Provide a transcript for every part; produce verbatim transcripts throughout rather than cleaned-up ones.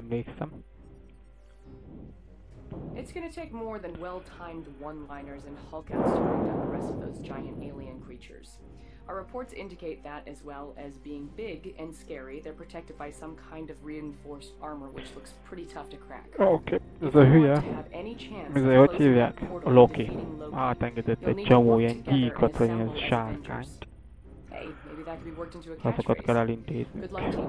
emlékszem. It's gonna take more than well-timed one-liners and Hulk-outs to bring down the rest of those giant alien creatures. Our reports indicate that, as well as being big and scary, they're protected by some kind of reinforced armor, which looks pretty tough to crack. Oké, ez a hülye. Ez a hogy hívják? A Loki. Átengedett egy csomó ilyen gyíkot, vagy ilyen sárkányt. Azokat kell elintézni.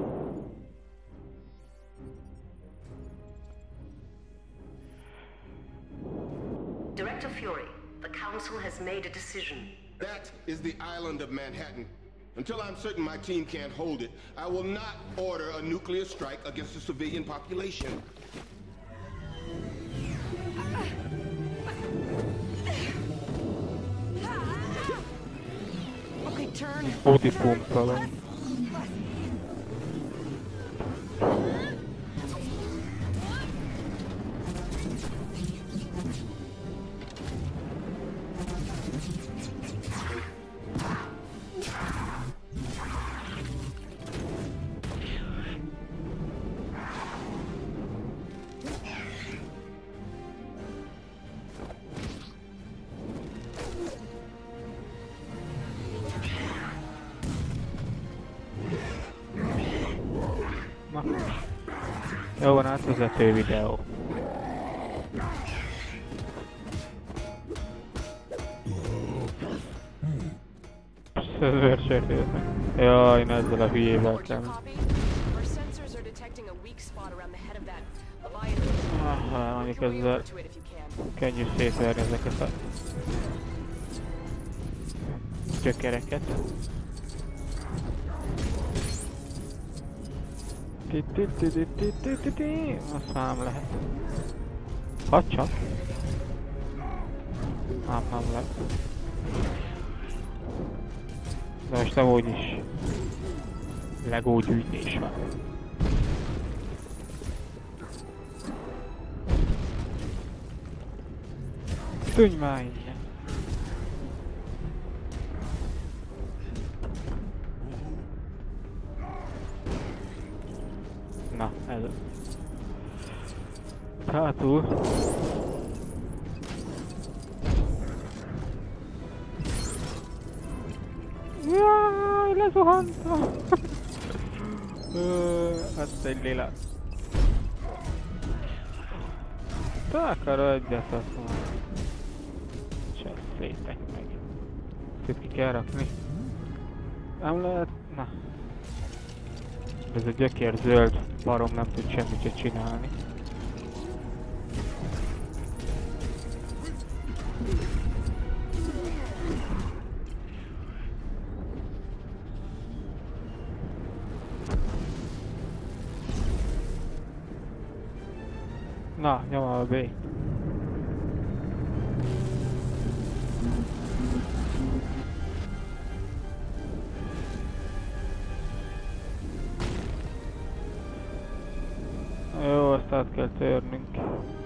Director Fury, the Council has made a decision. That is the island of Manhattan. Until I'm certain my team can't hold it, I will not order a nuclear strike against the civilian population. Okay, turn. Óti pumpalom. Jó van, átvezető videó. Szerversértőznek. Jaj, én ezzel a hülyével kell. Aha, mondjuk ezzel könnyű szétverni ezeket a gyökereket. Azt már nem lehet. Ha csak. Nem, nem lehet. De most nem úgyis LEGO gyűjtés van. Tűnj már innen! Na, ez az. Hátul. Jaj, lezuhantam! Hát egy lila. Takarodjat azt mondom. Csak szétek meg. Itt ki kell rakni. Nem lehet... Na. Ez a gyökér zöld barom nem tud semmit se csinálni. Na, nyom a B. Jó, azt át kell törnünk.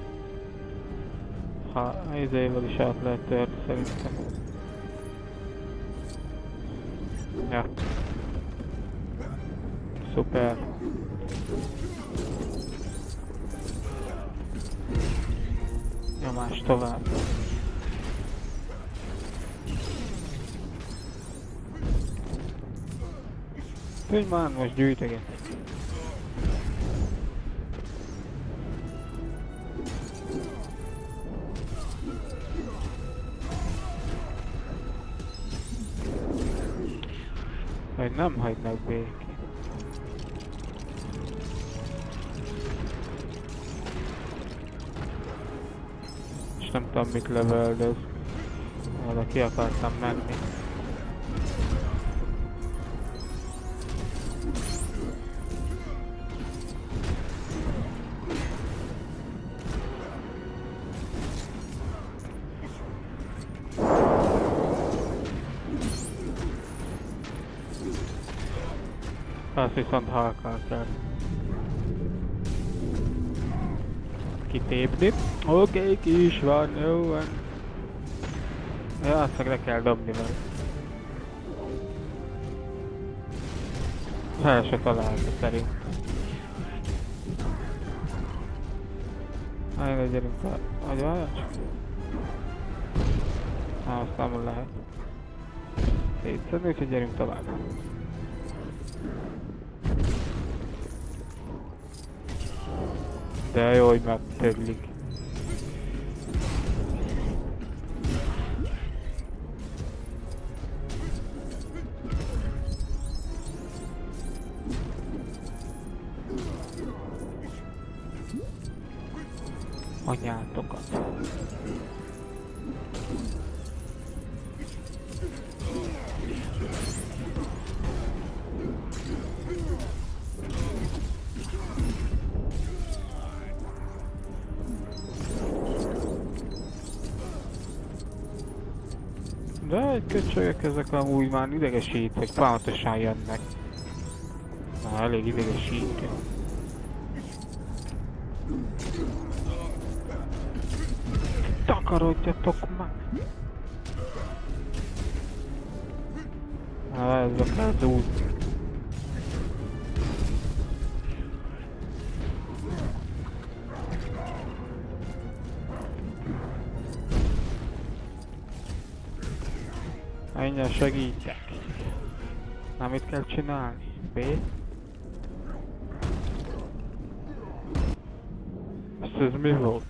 Ha, izével is át lehet törni szerintem. Ja. Szuper. Nyomás tovább. Tűnj már, most gyűjtöget. Hogy nem hagynak békén. És nem tudom mit leveldez. Oda ki akartam menni. Azt viszont halkal kell kitépni. Oké, okay, ki is van, jó van. Ja, azt meg le kell dobni vele. El se találta szerint. Ajde, gyerünk tovább. Vagy várjál csak. Na, azt nem lehet. Szétszedni, úgyhogy gyerünk tovább. De jó, hogy megtödlik. Anyátokat. De egy köcsögök ezek amúgy már idegesít, hogy folyamatosan jönnek. Na, elég idegesítő. Takarodjatok meg! Na, ez az út. Mindjárt segítek. Na, mit kell csinálni? B? Ez mi volt?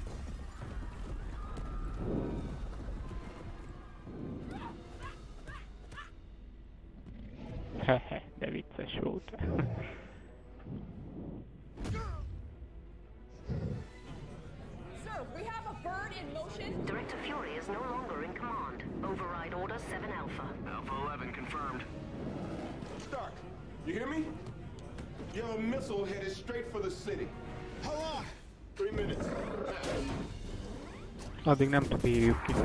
Hehe, de vicces volt. Director Fury is no longer in command. Override Order seven Alpha. Alpha eleven confirmed. Stark, you hear me? Your missile headed straight for the city. How long? Three minutes. Addig nem bírjuk ki.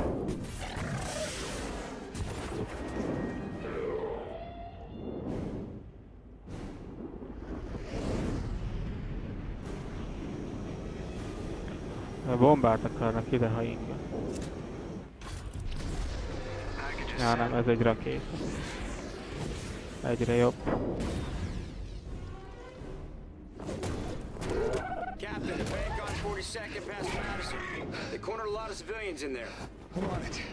A bombát akarnak ide, ha inga. Ja, nem, ez egy rakéta. Egyre jobb. Captain, the bank on forty-second past Madison. They cornered a lot of civilians in there. I'm on it.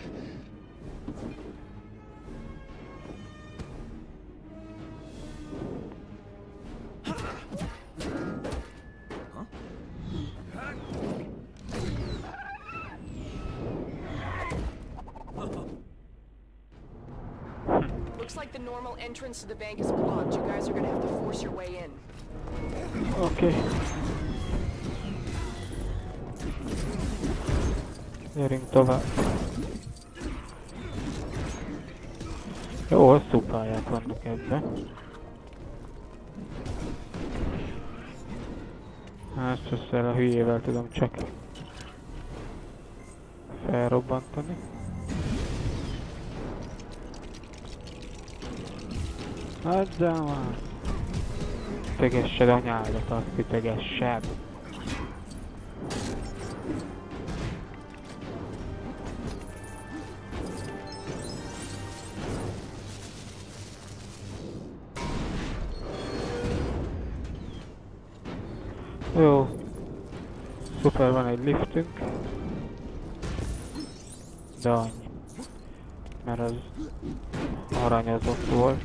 Looks like the normal entrance to the bank is blocked. You guys are gonna have to force your way in. Oké. Gyerünk tovább. Jó, hosszú pályák vannak ebben. Hát ezzel a hülyével tudom csak felrobbantani. Adjál már! Ütegessed anyádat, azt ütegessed! Jó. Szuper, van egy liftünk. De annyi. Mert az aranyozott volt.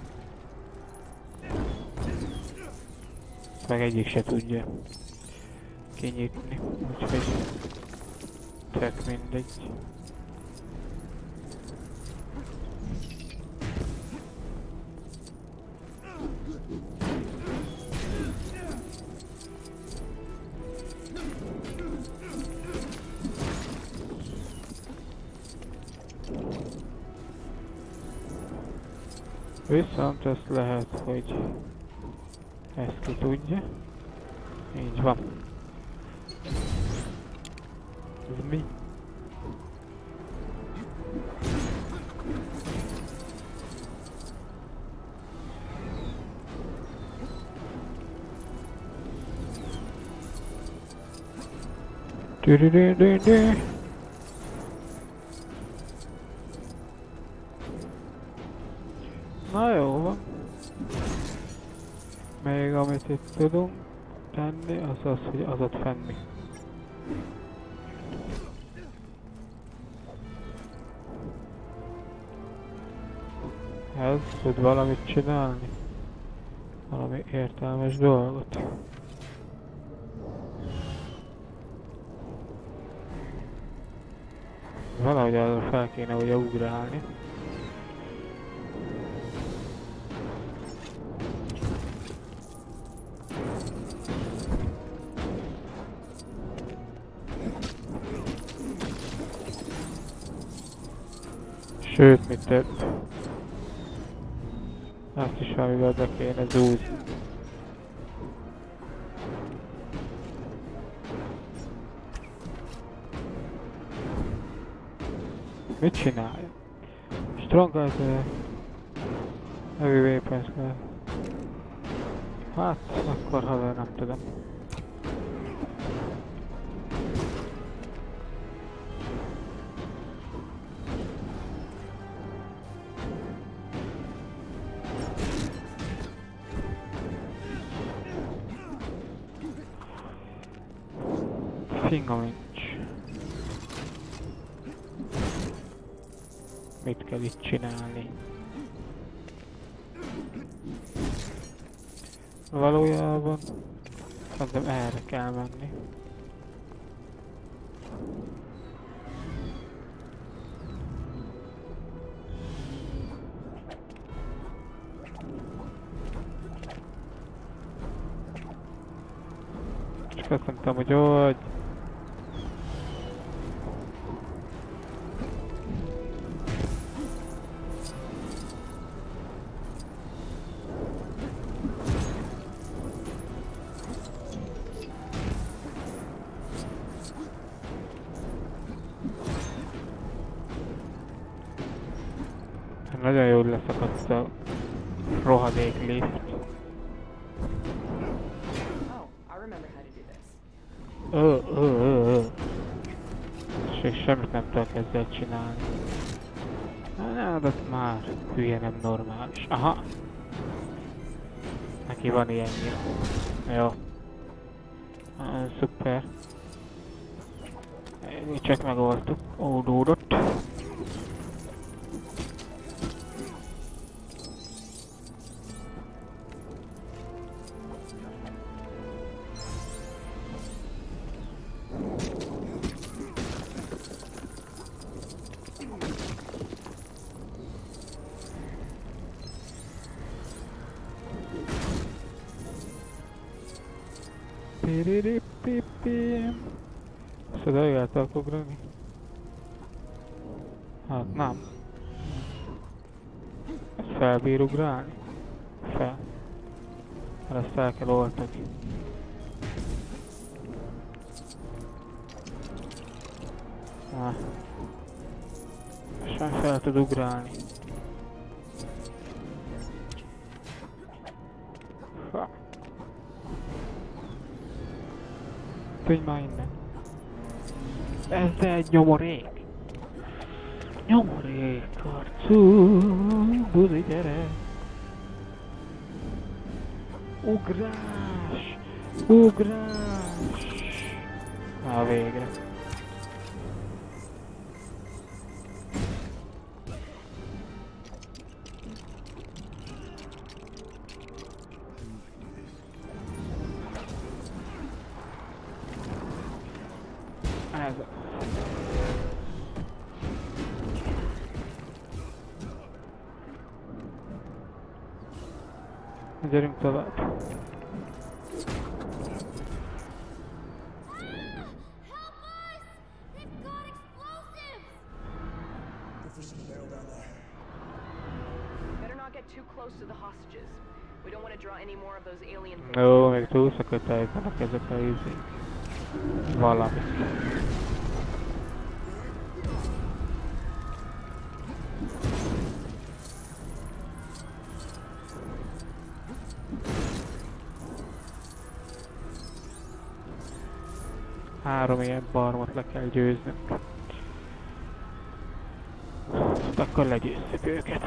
Meg egyik se tudja kinyitni, úgyhogy tök mindegy. Viszont ezt lehet, hogy ezt ki tudja. Így van. Ez mi? Tü-dü-dü-dü-dü. Na jó van. Még amit itt tudunk tenni, az az, hogy az ott fenni. Ez tud valamit csinálni? Valami értelmes dolgot. Valahogy arra fel kéne ugye ugrálni. Sőt, mit több. Azt is valamivel be kéne zúzni. Mit csinálja? Strong as a heavy weapons. Hát, akkor haver nem tudom. Fingom nincs. Mit kell itt csinálni? Valójában szerintem erre kell menni. Csak azt mondtam, hogy hogy... Nagyon jól leszakadt a rohadék lift. Oh, I remember how to do this. Ö, ö, ö, ö. És semmit nem tudok ezzel csinálni. Hát, az már hülye, nem normális. Aha! Neki van ilyenje. Jó. Ah, szuper. Mi csak megoldtuk. Oldódott. Szóval eljöttek ugrani? Hát nem. Ezt felbír ugrálni? Fel. Mert ezt fel kell oltani. Ah. Sem fel tud ugrálni. Ha. Tűnj már innen. Ez egy nyomorék. Nyomorék, arcú, buzi gyere. Ugrás, ugrás. Na végre. Ez. Gyerünk tovább. Jó, még túlszakadáljanak ezek a izék. Valami. Három ilyen barmot le kell győznünk. Akkor legyőzzük őket.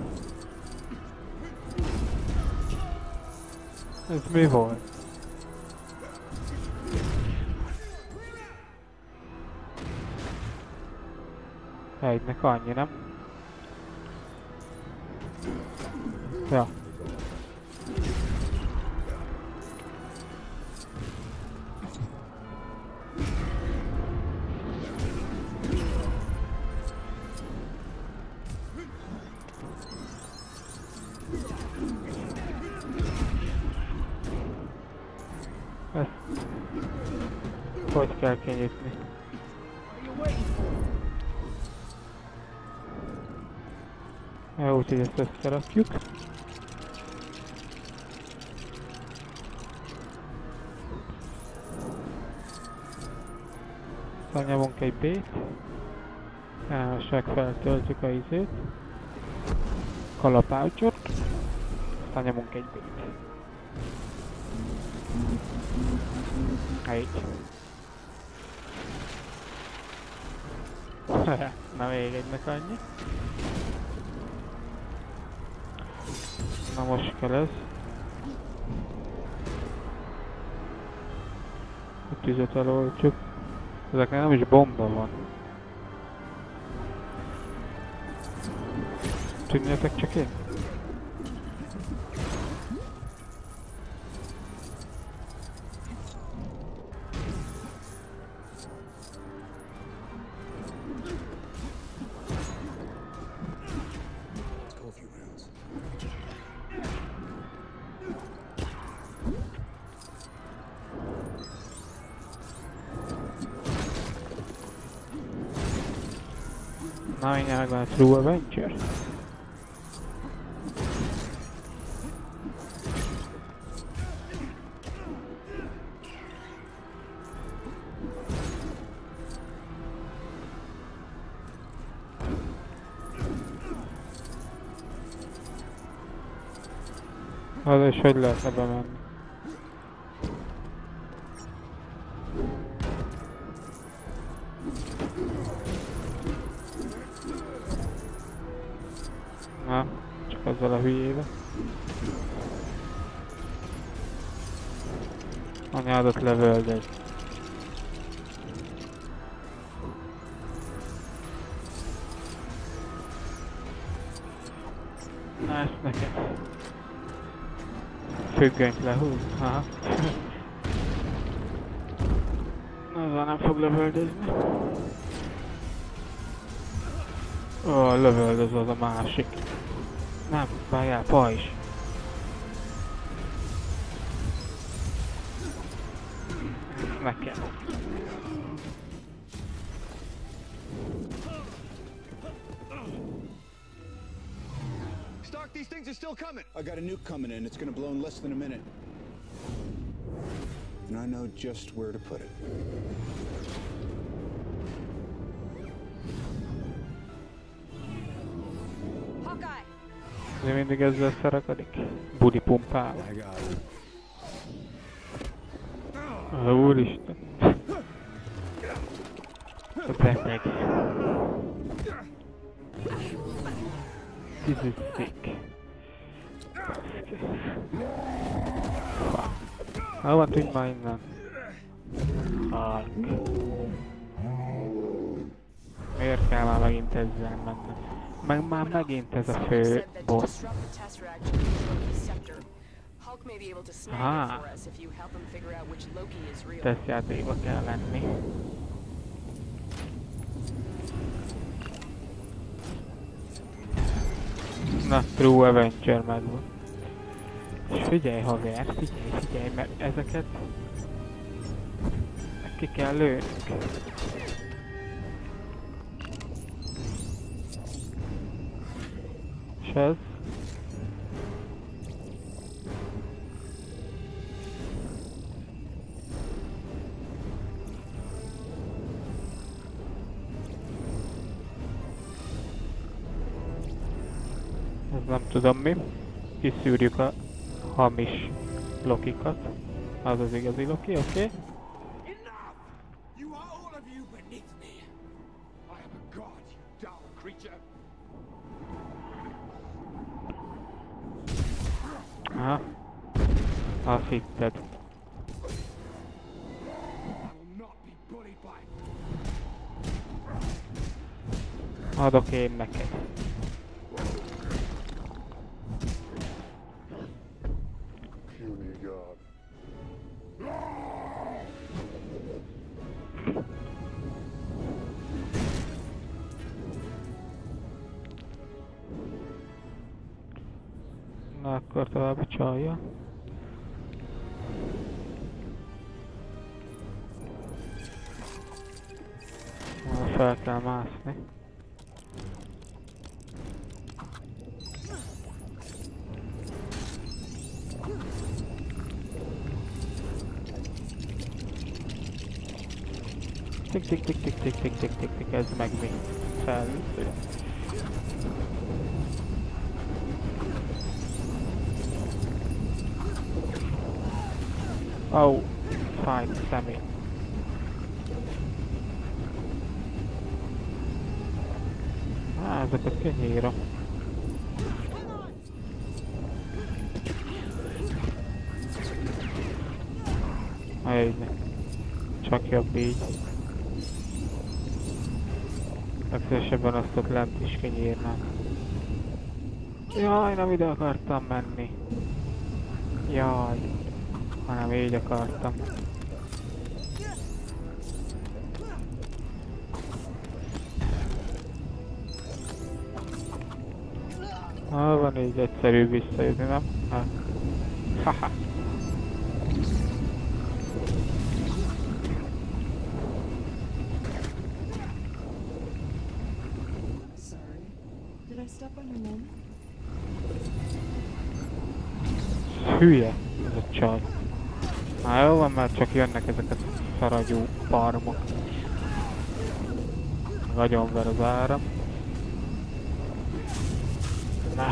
Ez mi volt? Egynek annyi, nem? Ja. Ezt hogy kell kinyitni? Ja, úgyhogy ezt összerakjuk. Aztán nyomunk egy B-t. Elmesek, feltöltjük a izét. Kalapácsot. Aztán nyomunk egy B-t. Így. Na még egynek annyi. Na most kell ez. A tüzet eloltjuk. Ezeknél nem is bomba van. Tűnjetek csak én. Na, mindjárt megvan a True Avengers. Az is hogy lehetne bemenni? Na, csak azzal a hülyével. Anyádat levöldegy. Na, ezt neked. Függönyt lehúz? Aha. Azzal nem fog lövöldözni. Ó, oh, lövöldöz az a másik. Nem, várjál, pajzs. Nekem. Stark, these things are still coming. I got a nuke coming in. It's gonna blow in less than a minute. And I know just where to put it. De mindig ezzel szerakadik. Budi pumpál. Úristen. Beteg. This is sick. Hova tűnj már innen? Fuck. Miért kell már megint ezzel mennem? Meg már megint ez a fő boss. Ah. Tesztjátékba kell lenni. Na, True Avenger megvan. És figyelj haver, figyelj, figyelj, mert ezeket ki kell lőnünk. És ez? Ez nem tudom mi. Kiszűrjük a hamis Lokikat. Az az igazi Loki, oké? Okay? Aha. Azt hitted. Adok én neked. akkor tovább csalja. Fel kell mászni. Tik tik tik tik tik tik tik tik tik, ez meg mi? Felvisz. Ó, oh, fáj a szemét. Á, ezeket kinyírom. Így. Csak jobb így. Legszívesebben azt ott lent is kinyírnám. Jaj, nem ide akartam menni. Jaj. Hanem így akartam. Ah, van így egyszerűbb visszajutni, nem? Ha. Haha. Hülye ez a csaj. Már jó van, mert csak jönnek ezek a szaragyú parmok. Nagyon ver az áram. Na.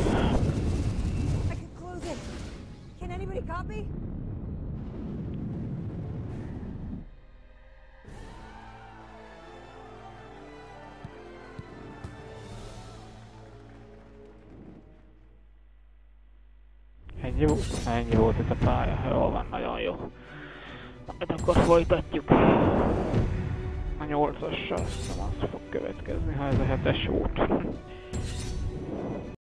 Ennyi volt, ennyi volt ez a pálya, jól van, nagyon jó. Hát akkor folytatjuk. A nyolcassal, aztán az fog következni, ha ez a hetes volt.